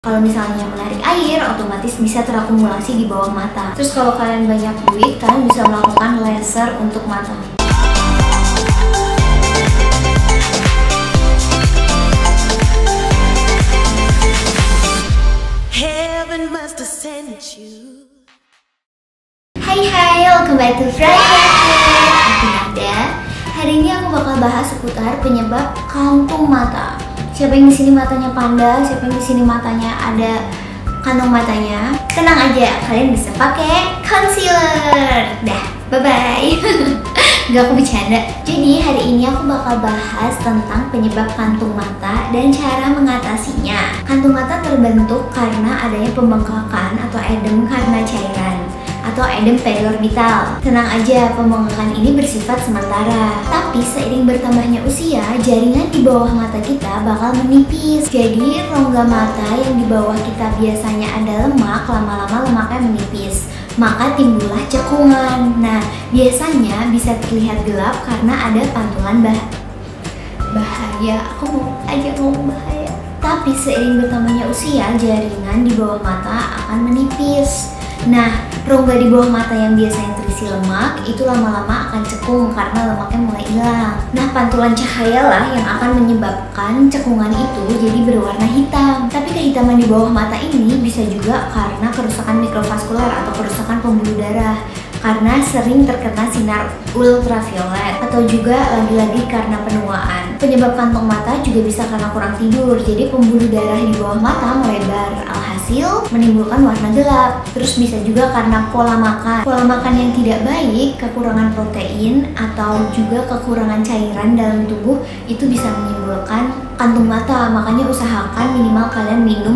Kalau misalnya menarik air, otomatis bisa terakumulasi di bawah mata. Terus kalau kalian banyak duit, kalian bisa melakukan laser untuk mata. Hai, welcome back to Friday. Aku Nada. Hari ini aku bakal bahas seputar penyebab kantung mata. Siapa yang di sini matanya panda, siapa yang di sini matanya ada kantong matanya? Tenang aja, kalian bisa pakai concealer. Dah, bye-bye. Gak, aku bercanda. Jadi hari ini aku bakal bahas tentang penyebab kantung mata dan cara mengatasinya. Kantung mata terbentuk karena adanya pembengkakan atau edem karena cairan atau edem periorbital. Tenang aja, pembengkakan ini bersifat sementara. Tapi seiring bertambahnya usia, jaringan di bawah mata kita bakal menipis. Jadi rongga mata yang di bawah kita biasanya ada lemak, lama-lama lemaknya menipis. Maka timbullah cekungan. Nah, biasanya bisa terlihat gelap karena ada pantulan bahaya. Aku mau aja ngomong bahaya. Tapi seiring bertambahnya usia, jaringan di bawah mata akan menipis. Nah, rongga di bawah mata yang biasanya terisi lemak itu lama-lama akan cekung karena lemaknya mulai hilang. Nah, pantulan cahaya lah yang akan menyebabkan cekungan itu jadi berwarna hitam. Tapi kehitaman di bawah mata ini bisa juga karena kerusakan mikrovaskular atau kerusakan pembuluh darah karena sering terkena sinar ultraviolet, atau juga lagi-lagi karena penuaan. Penyebab kantong mata juga bisa karena kurang tidur, jadi pembuluh darah di bawah mata melebar, alhasil menimbulkan warna gelap. Terus bisa juga karena pola makan yang tidak baik, kekurangan protein, atau juga kekurangan cairan dalam tubuh itu bisa menimbulkan kantung mata. Makanya usahakan minimal kalian minum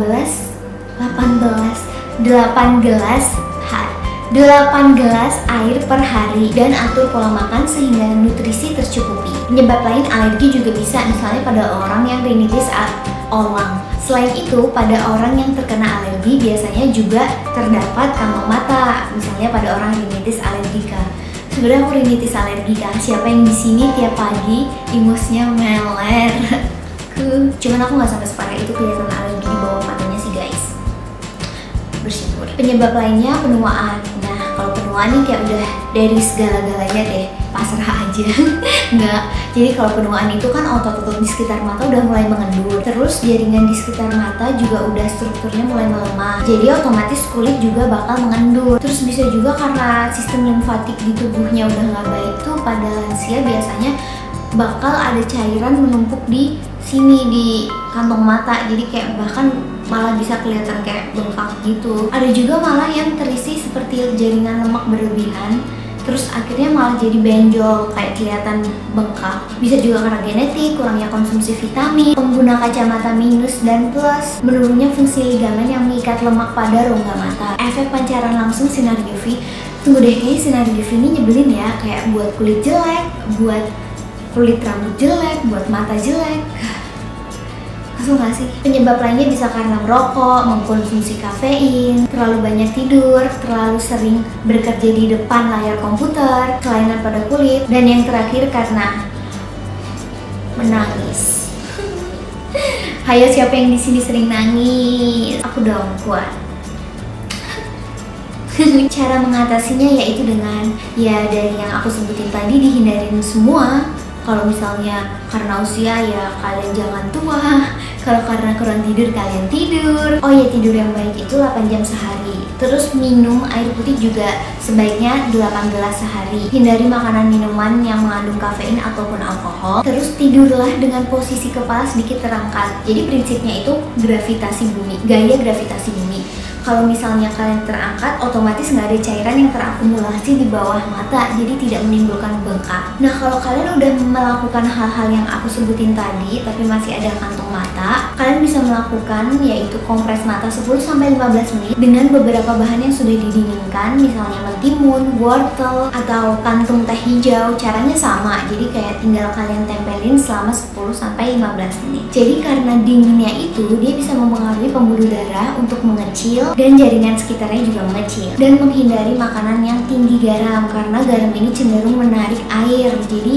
8 gelas air per hari dan atur pola makan sehingga nutrisi tercukupi. Penyebab lain alergi juga bisa, misalnya pada orang yang rinitis olang. Selain itu, pada orang yang terkena alergi biasanya juga terdapat kantong mata, misalnya pada orang rinitis alergika. Sebenarnya aku rinitis alergika. Siapa yang di sini tiap pagi ingusnya meler? Cuman aku nggak sampai separah itu kelihatan alergi di bawah matanya sih guys. Bersyukur. Penyebab lainnya penuaan. Nah, kalau penuaan nih kayak udah dari segala-galanya deh, pasrah aja. Enggak. Jadi kalau penuaan itu kan otot-otot di sekitar mata udah mulai mengendur. Terus jaringan di sekitar mata juga udah strukturnya mulai melemah. Jadi otomatis kulit juga bakal mengendur. Terus bisa juga karena sistem limfatik di tubuhnya udah nggak baik tuh, pada lansia biasanya bakal ada cairan menumpuk di sini di kantong mata. Jadi kayak bahkan malah bisa kelihatan kayak bengkak gitu. Ada juga malah yang terisi seperti jaringan lemak berlebihan, terus akhirnya malah jadi benjol, kayak kelihatan bengkak. Bisa juga karena genetik, kurangnya konsumsi vitamin, pengguna kacamata minus dan plus, menurunnya fungsi ligamen yang mengikat lemak pada rongga mata, efek pancaran langsung sinar UV. Tunggu deh, kayaknya sinar UV ini nyebelin ya, kayak buat kulit jelek, buat kulit rambut jelek, buat mata jelek. Langsung gak sih? Penyebab lainnya bisa karena merokok, mengkonsumsi kafein, terlalu banyak tidur, terlalu sering bekerja di depan layar komputer, kelainan pada kulit, dan yang terakhir karena menangis. Hayo, siapa yang di sini sering nangis? Aku dong, kuat. Cara mengatasinya yaitu dengan dari yang aku sebutin tadi, dihindarin semua. Kalau misalnya karena usia ya kalian jangan tua. Kalau karena kurang tidur kalian tidur. Oh ya, tidur yang baik itu 8 jam sehari. Terus minum air putih juga sebaiknya 8 gelas sehari. Hindari makanan minuman yang mengandung kafein ataupun alkohol. Terus tidurlah dengan posisi kepala sedikit terangkat. Jadi prinsipnya itu gravitasi bumi, gaya gravitasi bumi. Kalau misalnya kalian terangkat, otomatis nggak ada cairan yang terakumulasi di bawah mata, jadi tidak menimbulkan bengkak. Nah, kalau kalian udah melakukan hal-hal yang aku sebutin tadi, tapi masih ada kantong mata, kalian bisa melakukan yaitu kompres mata 10-15 menit dengan beberapa bahan yang sudah didinginkan, misalnya mentimun, wortel, atau kantung teh hijau. Caranya sama, jadi kayak tinggal kalian tempelin selama 10-15 menit. Jadi karena dinginnya itu, dia bisa mempengaruhi pembuluh darah untuk mengecil dan jaringan sekitarnya juga mengecil. Dan menghindari makanan yang tinggi garam, karena garam ini cenderung menarik air. Jadi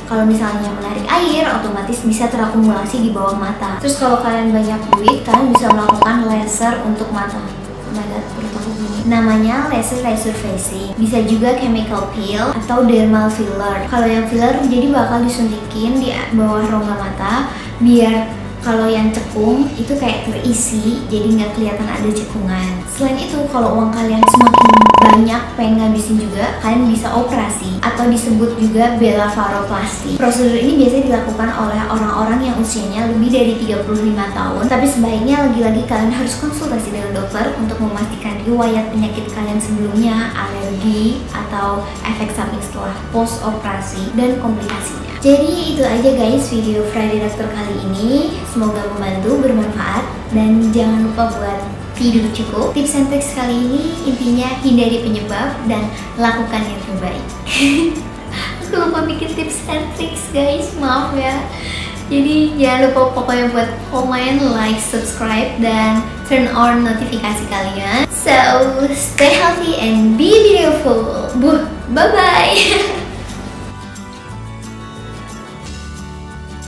Kalau misalnya menarik air, otomatis bisa terakumulasi di bawah mata. Terus kalau kalian banyak duit, kalian bisa melakukan laser untuk mata. Perut aku gini. Namanya laser facing. Bisa juga chemical peel atau dermal filler. Kalau yang filler jadi bakal disuntikin di bawah rongga mata biar kalau yang cekung itu kayak terisi, jadi nggak kelihatan ada cekungan. Selain itu, kalau uang kalian semakin banyak pengen ngabisin juga, kalian bisa operasi atau disebut juga blepharoplasty. Prosedur ini biasanya dilakukan oleh orang-orang yang usianya lebih dari 35 tahun. Tapi sebaiknya lagi-lagi kalian harus konsultasi dengan dokter untuk memastikan riwayat penyakit kalian sebelumnya, alergi, atau efek samping setelah post operasi dan komplikasinya. Jadi itu aja guys video Friday Doctor kali ini. Semoga membantu, bermanfaat, dan jangan lupa buat tidur cukup. Tips and tricks kali ini intinya hindari penyebab dan lakukan yang terbaik. Aku lupa bikin tips and tricks guys, maaf ya. Jadi jangan lupa pokoknya buat comment, like, subscribe, dan turn on notifikasi kalian. So stay healthy and be beautiful. Bye bye.